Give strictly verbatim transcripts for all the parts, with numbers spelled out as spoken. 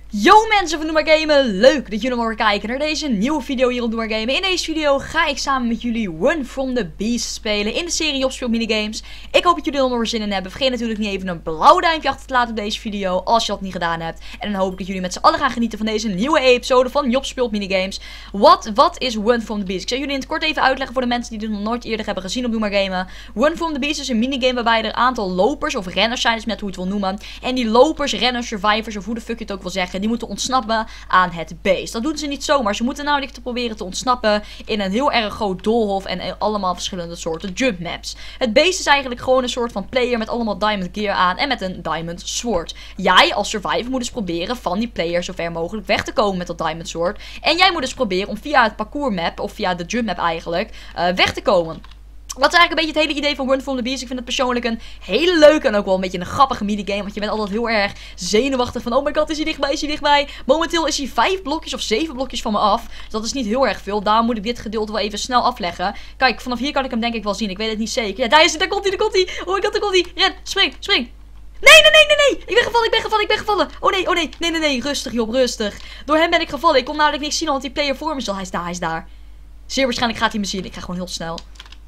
Yo mensen van Doe Maar Gamen, leuk dat jullie maar weer kijken naar deze nieuwe video hier op Doe Maar Gamen. In deze video ga ik samen met jullie Run from the Beast spelen in de serie opspeel minigames. Ik hoop dat jullie er allemaal weer zin in hebben. Vergeet natuurlijk niet even een blauw duimpje achter te laten op deze video als je dat niet gedaan hebt. En dan hoop ik dat jullie met z'n allen gaan genieten van deze nieuwe episode van Job speelt minigames. Wat, wat is Run from the Beast? Ik zal jullie in het kort even uitleggen voor de mensen die dit nog nooit eerder hebben gezien op Doe Maar Gamen. Run from the Beast is een minigame waarbij er een aantal lopers of renners zijn, is net hoe je het wil noemen. En die lopers, renners, survivors of hoe de fuck je het ook wil zeggen, die moeten ontsnappen aan het beest. Dat doen ze niet zomaar. Ze moeten namelijk te proberen te ontsnappen in een heel erg groot doolhof en allemaal verschillende soorten jump maps. Het beest is eigenlijk gewoon een soort van player met allemaal diamond gear aan en met een diamond sword. Jij als survivor moet dus proberen van die player zo ver mogelijk weg te komen met dat diamond sword. En jij moet dus proberen om via het parcours map of via de jump map eigenlijk uh, weg te komen. Dat is eigenlijk een beetje het hele idee van Run from the Beast. Ik vind het persoonlijk een hele leuke en ook wel een beetje een grappige minigame. Want je bent altijd heel erg zenuwachtig van, oh my god, is hij dichtbij, is hij dichtbij. Momenteel is hij vijf blokjes of zeven blokjes van me af. Dus dat is niet heel erg veel. Daarom moet ik dit gedeelte wel even snel afleggen. Kijk, vanaf hier kan ik hem denk ik wel zien. Ik weet het niet zeker. Ja, daar is hij, daar komt hij, daar komt hij. Oh my god, daar komt hij. Ren, spring, spring. Nee, nee, nee, nee, nee. Ik ben gevallen, ik ben gevallen, ik ben gevallen. Oh nee, oh nee, nee, nee, nee. Rustig joh, rustig. Door hem ben ik gevallen. Ik kon namelijk niks zien, want die player voor me is al. Hij is daar, hij is daar. Zeer waarschijnlijk gaat hij me zien. Ik ga gewoon heel snel.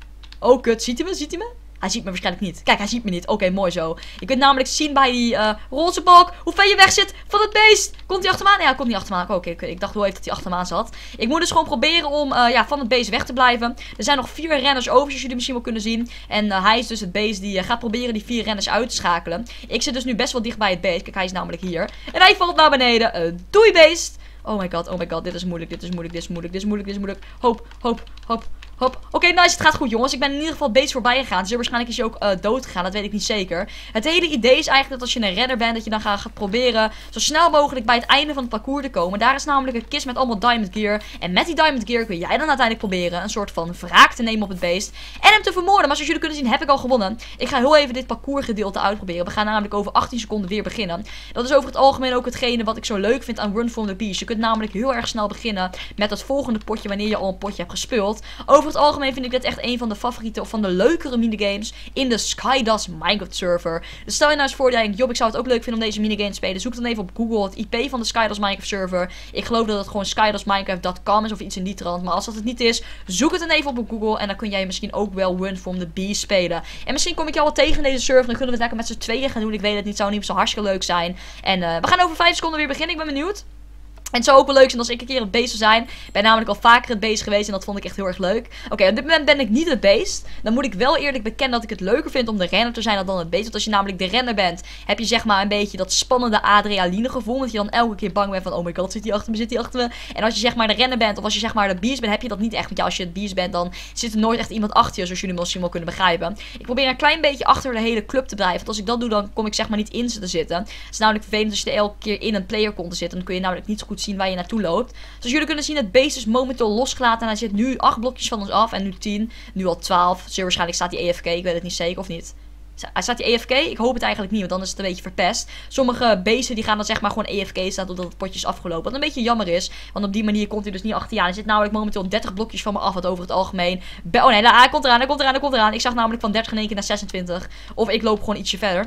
Oh kut, ziet hij me? Ziet hij me? Hij ziet me waarschijnlijk niet. Kijk, hij ziet me niet. Oké, okay, mooi zo. Je kunt namelijk zien bij die uh, roze balk hoe ver je weg zit van het beest. Komt hij achter me aan? Ja, hij komt niet achter me aan. Oké, okay, okay. Ik dacht wel even dat hij achter me aan zat. Ik moet dus gewoon proberen om uh, ja, van het beest weg te blijven. Er zijn nog vier renners over, zoals jullie misschien wel kunnen zien. En uh, hij is dus het beest die uh, gaat proberen die vier renners uit te schakelen. Ik zit dus nu best wel dicht bij het beest. Kijk, hij is namelijk hier. En hij valt naar beneden. Uh, doei beest. Oh my god, oh my god. Dit is moeilijk, dit is moeilijk, dit is moeilijk, dit is moeilijk, dit is moeilijk. Hoop, hoop, hoop. Hop. Oké, okay, nice. Het gaat goed, jongens. Ik ben in ieder geval het beest voorbij gegaan. Dus waarschijnlijk is hij ook uh, dood gegaan. Dat weet ik niet zeker. Het hele idee is eigenlijk dat als je een redder bent, dat je dan gaat, gaat proberen zo snel mogelijk bij het einde van het parcours te komen. Daar is namelijk een kist met allemaal diamond gear. En met die diamond gear kun jij dan uiteindelijk proberen een soort van wraak te nemen op het beest. En hem te vermoorden. Maar zoals jullie kunnen zien heb ik al gewonnen. Ik ga heel even dit parcours gedeelte uitproberen. We gaan namelijk over achttien seconden weer beginnen. Dat is over het algemeen ook hetgene wat ik zo leuk vind aan Run from the Beast. Je kunt namelijk heel erg snel beginnen met het volgende potje wanneer je al een potje hebt gespeeld. Over het algemeen vind ik dit echt een van de favoriete of van de leukere minigames in de Skydust Minecraft server. Dus stel je nou eens voor, denk, Job, ik zou het ook leuk vinden om deze minigame te spelen. Zoek dan even op Google het I P van de Skydust Minecraft server. Ik geloof dat het gewoon skydust minecraft dot com is of iets in die trant. Maar als dat het niet is, zoek het dan even op Google. En dan kun jij misschien ook wel Run from the Beast spelen. En misschien kom ik jou wel tegen in deze server. Dan kunnen we het lekker met z'n tweeën gaan doen. Ik weet het niet, zou niet zo hartstikke leuk zijn. En uh, we gaan over vijf seconden weer beginnen. Ik ben benieuwd. En het zou ook wel leuk zijn als ik een keer het beest zou zijn. Ik ben namelijk al vaker het beest geweest en dat vond ik echt heel erg leuk. Oké, okay, op dit moment ben ik niet het beest. Dan moet ik wel eerlijk bekennen dat ik het leuker vind om de renner te zijn dan het beest. Want als je namelijk de renner bent, heb je zeg maar een beetje dat spannende adrenaline gevoel. Dat je dan elke keer bang bent van, oh my god, zit hij achter me, zit hij achter me. En als je zeg maar de renner bent, of als je zeg maar de beest bent, heb je dat niet echt. Want ja, als je het beest bent, dan zit er nooit echt iemand achter je, zoals jullie misschien wel kunnen begrijpen. Ik probeer een klein beetje achter de hele club te blijven. Want als ik dat doe, dan kom ik zeg maar niet in ze te zitten. Het is namelijk vervelend als je er elke keer in een player komt te zitten. Dan kun je namelijk niet zo goed zien waar je naartoe loopt. Zoals jullie kunnen zien, het beest is momenteel losgelaten. En hij zit nu acht blokjes van ons af. En nu tien. Nu al twaalf. Zeer waarschijnlijk staat hij A F K. Ik weet het niet zeker of niet. Staat hij A F K? Ik hoop het eigenlijk niet, want dan is het een beetje verpest. Sommige beesten die gaan dan zeg maar gewoon A F K staan totdat het potje is afgelopen. Wat een beetje jammer is, want op die manier komt hij dus niet achter je aan. Hij zit namelijk momenteel dertig blokjes van me af, wat over het algemeen... Oh nee, hij komt eraan, hij komt eraan, hij komt eraan. Ik zag namelijk van dertig in één keer naar zesentwintig. Of ik loop gewoon ietsje verder.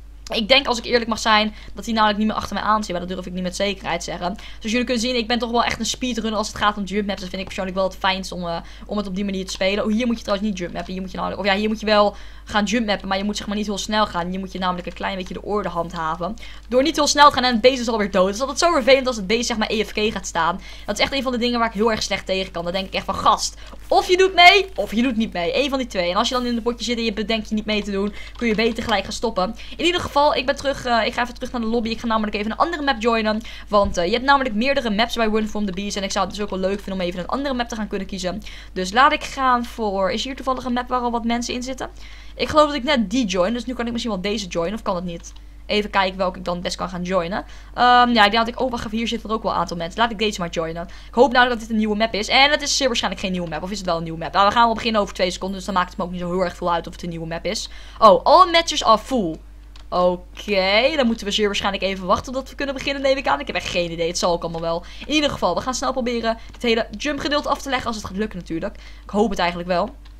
Ik denk, als ik eerlijk mag zijn, dat hij namelijk niet meer achter mij aan zit. Maar dat durf ik niet met zekerheid zeggen. Zoals jullie kunnen zien, ik ben toch wel echt een speedrunner als het gaat om jump maps. Dat vind ik persoonlijk wel het fijnst om, uh, om het op die manier te spelen. Oh, hier moet je trouwens niet jump mappen. Hier moet je namelijk, of ja, hier moet je wel gaan jump mappen. Maar je moet zeg maar niet heel snel gaan. Hier moet je namelijk een klein beetje de orde handhaven. Door niet heel snel te gaan en het beest is alweer dood. Het is altijd zo vervelend als het beest zeg maar A F K gaat staan. Dat is echt een van de dingen waar ik heel erg slecht tegen kan. Dan denk ik echt van, gast, of je doet mee, of je doet niet mee. Eén van die twee. En als je dan in een potje zit en je bedenkt je niet mee te doen, kun je beter gelijk gaan stoppen. In ieder geval, ik ben terug... Uh, Ik ga even terug naar de lobby. Ik ga namelijk even een andere map joinen. Want uh, je hebt namelijk meerdere maps bij Run from the Beast. En ik zou het dus ook wel leuk vinden om even een andere map te gaan kunnen kiezen. Dus laat ik gaan voor... Is hier toevallig een map waar al wat mensen in zitten? Ik geloof dat ik net die join. Dus nu kan ik misschien wel deze joinen. Of kan het niet? Even kijken welke ik dan best kan gaan joinen. Um, ja, ik denk dat ik... Oh, wacht even. Hier zitten er ook wel een aantal mensen. Laat ik deze maar joinen. Ik hoop nou dat dit een nieuwe map is. En het is zeer waarschijnlijk geen nieuwe map. Of is het wel een nieuwe map? Nou, we gaan wel beginnen over twee seconden. Dus dan maakt het me ook niet zo heel erg veel uit of het een nieuwe map is. Oh, all matches are full. Oké, okay, dan moeten we zeer waarschijnlijk even wachten tot we kunnen beginnen, neem ik aan. Ik heb echt geen idee, het zal ook allemaal wel. In ieder geval, we gaan snel proberen het hele jump gedeelte af te leggen als het gaat lukken natuurlijk. Ik hoop het eigenlijk wel.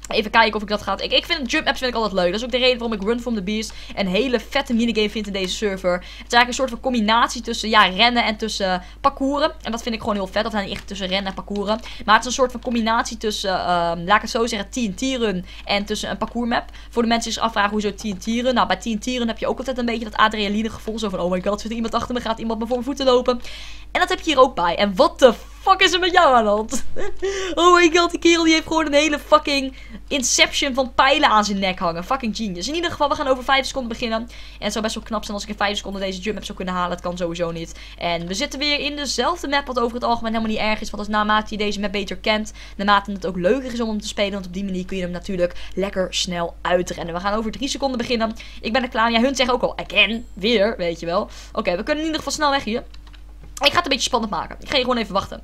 Even kijken of ik dat ga. Ik, ik vind jump maps vind ik altijd leuk. Dat is ook de reden waarom ik Run from the Beast een hele vette minigame vind in deze server. Het is eigenlijk een soort van combinatie tussen ja, rennen en tussen parcouren. En dat vind ik gewoon heel vet. Dat zijn niet echt tussen rennen en parcouren. Maar het is een soort van combinatie tussen, uh, laat ik het zo zeggen, T N T Run en tussen een parcours map. Voor de mensen die zich afvragen hoezo T N T Run. Nou, bij T N T Run heb je ook altijd een beetje dat adrenaline gevoel. Zo van, oh my god, zit er iemand achter me? Gaat iemand me voor mijn voeten lopen? En dat heb je hier ook bij. En what the fuck is er met jou aan de hand? Oh my god, die kerel die heeft gewoon een hele fucking Inception van pijlen aan zijn nek hangen. Fucking genius. In ieder geval, we gaan over vijf seconden beginnen. En het zou best wel knap zijn als ik in vijf seconden deze jump map zou kunnen halen. Het kan sowieso niet. En we zitten weer in dezelfde map, wat over het algemeen helemaal niet erg is. Want als naarmate je deze map beter kent, naarmate het ook leuker is om hem te spelen. Want op die manier kun je hem natuurlijk lekker snel uitrennen. We gaan over drie seconden beginnen. Ik ben er klaar. Ja, hun zeggen ook al, again, weer, weet je wel. Oké, okay, we kunnen in ieder geval snel weg hier. Ik ga het een beetje spannend maken. Ik ga hier gewoon even wachten.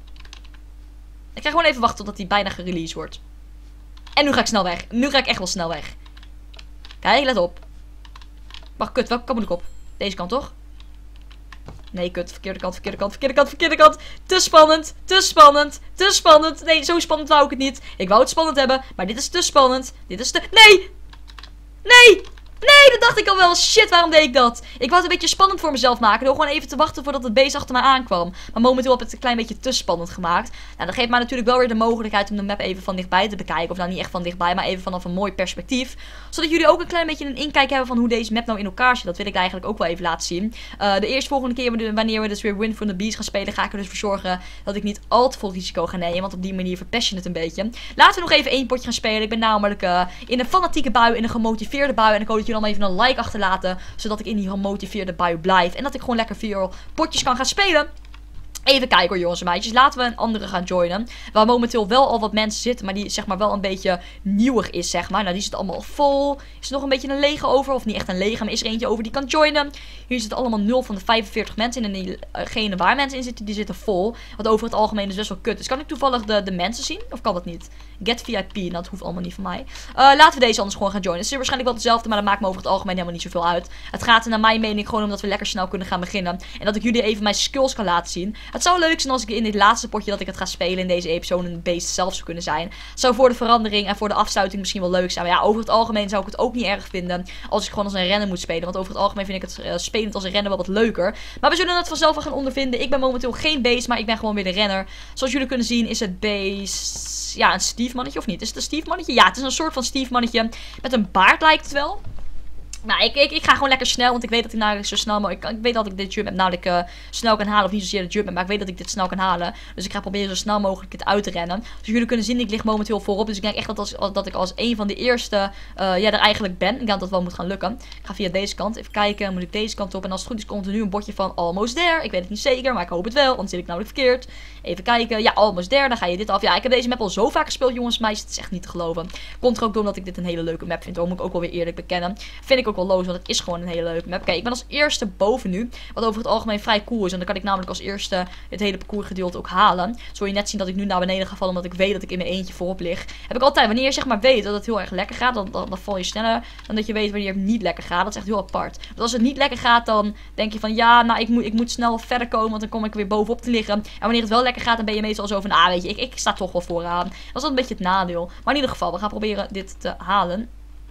Ik ga gewoon even wachten totdat hij bijna gereleased wordt. En nu ga ik snel weg. Nu ga ik echt wel snel weg. Kijk, let op. Wacht, kut. Welke kant moet ik op? Deze kant, toch? Nee, kut. Verkeerde kant, verkeerde kant, verkeerde kant, verkeerde kant. Te spannend, te spannend, te spannend. Nee, zo spannend wou ik het niet. Ik wou het spannend hebben, maar dit is te spannend. Dit is te... Nee! Nee! Nee, dat dacht ik al wel. Shit, waarom deed ik dat? Ik wou het een beetje spannend voor mezelf maken. Door gewoon even te wachten voordat het beest achter mij aankwam. Maar momenteel heb ik het een klein beetje te spannend gemaakt. Nou, dat geeft mij natuurlijk wel weer de mogelijkheid om de map even van dichtbij te bekijken. Of nou niet echt van dichtbij, maar even vanaf een mooi perspectief. Zodat jullie ook een klein beetje een inkijk hebben van hoe deze map nou in elkaar zit. Dat wil ik eigenlijk ook wel even laten zien. Uh, de eerste volgende keer wanneer we dus weer Run from the Beast gaan spelen, ga ik er dus voor zorgen dat ik niet al te veel risico ga nemen. Want op die manier verpest je het een beetje. Laten we nog even één potje gaan spelen. Ik ben namelijk uh, in een fanatieke bui, in een gemotiveerde bui. En ik hoop dat jullie allemaal even een like achterlaten, zodat ik in die gemotiveerde bui blijf. En dat ik gewoon lekker vier potjes kan gaan spelen. Even kijken hoor, jongens en meisjes. Laten we een andere gaan joinen. Waar momenteel wel al wat mensen zitten, maar die zeg maar wel een beetje nieuwig is, zeg maar. Nou, die zit allemaal vol. Is er nog een beetje een lege over? Of niet echt een lege, maar is er eentje over die kan joinen. Hier zitten allemaal nul van de vijfenveertig mensen in. En diegene waar mensen in zitten, die zitten vol. Wat over het algemeen dus best wel kut is. Kan ik toevallig de, de mensen zien? Of kan dat niet? Get V I P, nou, dat hoeft allemaal niet van mij. Uh, laten we deze anders gewoon gaan joinen. Het is waarschijnlijk wel hetzelfde, maar dat maakt me over het algemeen helemaal niet zoveel uit. Het gaat er naar mijn mening gewoon om dat we lekker snel kunnen gaan beginnen. En dat ik jullie even mijn skills kan laten zien. Het zou leuk zijn als ik in dit laatste potje dat ik het ga spelen in deze episode een beest zelf zou kunnen zijn. Het zou voor de verandering en voor de afsluiting misschien wel leuk zijn. Maar ja, over het algemeen zou ik het ook niet erg vinden als ik gewoon als een renner moet spelen. Want over het algemeen vind ik het uh, spelend als een renner wel wat leuker. Maar we zullen het vanzelf wel gaan ondervinden. Ik ben momenteel geen beest, maar ik ben gewoon weer de renner. Zoals jullie kunnen zien is het beest... Ja, een Steve mannetje of niet? Is het een Steve mannetje? Ja, het is een soort van Steve mannetje. Met een baard lijkt het wel. Nou, ik, ik, ik ga gewoon lekker snel, want ik weet dat ik namelijk zo snel... Ik, ik weet dat ik dit jump map namelijk uh, snel kan halen, of niet zozeer de jump map, maar ik weet dat ik dit snel kan halen. Dus ik ga proberen zo snel mogelijk het uit te rennen. Dus jullie kunnen zien, ik lig momenteel voorop. Dus ik denk echt dat, als, dat ik als een van de eerste uh, ja, er eigenlijk ben. Ik denk dat dat wel moet gaan lukken. Ik ga via deze kant even kijken, moet ik deze kant op. En als het goed is, komt er nu een bordje van almost there. Ik weet het niet zeker, maar ik hoop het wel, anders zit ik namelijk verkeerd. Even kijken, ja, almost there, dan ga je dit af. Ja, ik heb deze map al zo vaak gespeeld, jongens, meisjes, het is echt niet te geloven. Komt er ook door dat ik dit een hele leuke map vind, dat moet ik ook wel weer eerlijk bekennen. Vind ik ook wel loos, want het is gewoon een hele leuke map. Kijk, ik ben als eerste boven nu. Wat over het algemeen vrij cool is. En dan kan ik namelijk als eerste het hele parcoursgedeelte ook halen. Zul je net zien dat ik nu naar beneden ga vallen. Omdat ik weet dat ik in mijn eentje voorop lig. Heb ik altijd. Wanneer je zeg maar weet dat het heel erg lekker gaat. Dan, dan, dan val je sneller dan dat je weet wanneer het niet lekker gaat. Dat is echt heel apart. Want als het niet lekker gaat, dan denk je van ja, nou ik moet, ik moet snel verder komen. Want dan kom ik weer bovenop te liggen. En wanneer het wel lekker gaat, dan ben je meestal zo van ah weet je, ik, ik sta toch wel vooraan. Dat is wel een beetje het nadeel. Maar in ieder geval, we gaan proberen dit te halen.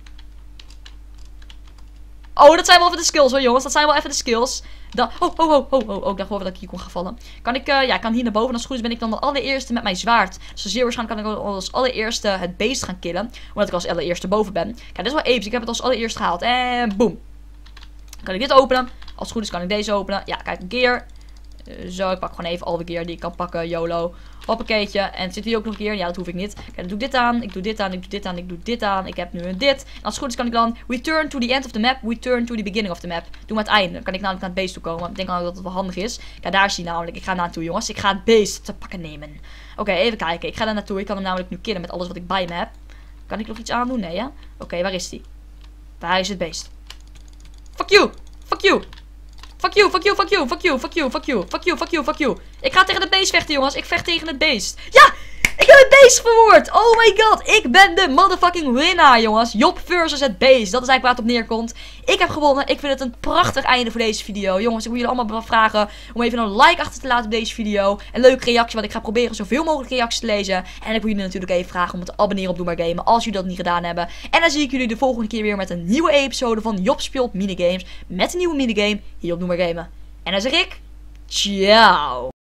Oh, dat zijn wel even de skills hoor, jongens. Dat zijn wel even de skills. Da oh, oh, oh, oh, oh, oh. Ik dacht wel dat ik hier kon gaan vallen. Kan ik, uh, ja, ik kan hier naar boven. Als het goed is ben ik dan de allereerste met mijn zwaard. Dus zeer waarschijnlijk kan ik als allereerste het beest gaan killen. Omdat ik als allereerste boven ben. Kijk, dit is wel episch. Ik heb het als allereerste gehaald. En boom. Kan ik dit openen? Als het goed is kan ik deze openen. Ja, kijk, gear. Uh, zo, ik pak gewoon even al de gear die ik kan pakken. YOLO. Hoppakeetje. En zit hier ook nog gear? Ja, dat hoef ik niet. Kijk, dan doe ik dit aan. Ik doe dit aan. Ik doe dit aan. Ik doe dit aan. Ik heb nu een dit. En als het goed is kan ik dan return to the end of the map. Return to the beginning of the map. Doe maar het einde. Dan kan ik namelijk naar het beest toe komen. Ik denk namelijk dat het wel handig is. Kijk, daar zie je namelijk. Ik ga naartoe, jongens. Ik ga het beest te pakken nemen. Oké, okay, even kijken. Ik ga daar naartoe. Ik kan hem namelijk nu killen met alles wat ik bij me heb. Kan ik nog iets aandoen? Nee, ja? Oké, okay, waar is die? Waar is het beest? Fuck you! Fuck you! Fuck you, fuck you, fuck you, fuck you, fuck you, fuck you, fuck you, fuck you, fuck you. Ik ga tegen het beest vechten, jongens. Ik vecht tegen het beest. Ja! Ik Ik heb het beest verwoord. Oh my god. Ik ben de motherfucking winnaar, jongens. Job versus het beest. Dat is eigenlijk waar het op neerkomt. Ik heb gewonnen. Ik vind het een prachtig einde voor deze video. Jongens, ik wil jullie allemaal vragen om even een like achter te laten op deze video. Een leuke reactie, want ik ga proberen zoveel mogelijk reacties te lezen. En ik wil jullie natuurlijk even vragen om te abonneren op Doe Maar Gamen als jullie dat niet gedaan hebben. En dan zie ik jullie de volgende keer weer met een nieuwe episode van Job Speelt Minigames. Met een nieuwe minigame hier op Doe Maar Gamen. En dan zeg ik, ciao.